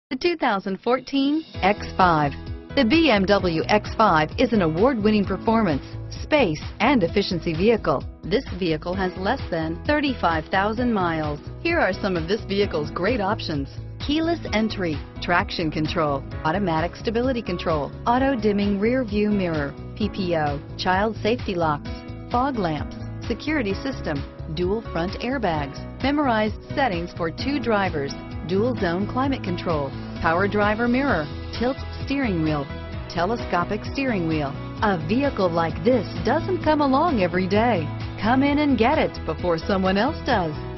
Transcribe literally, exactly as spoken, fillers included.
The two thousand fourteen X five. The B M W X five is an award-winning performance, space, and efficiency vehicle. This vehicle has less than thirty-five thousand miles. Here are some of this vehicle's great options: keyless entry, traction control, automatic stability control, auto-dimming rear view mirror, P P O, child safety locks, fog lamps, security system, dual front airbags, memorized settings for two drivers, dual zone climate control, power driver mirror, tilt steering wheel, telescopic steering wheel. A vehicle like this doesn't come along every day. Come in and get it before someone else does.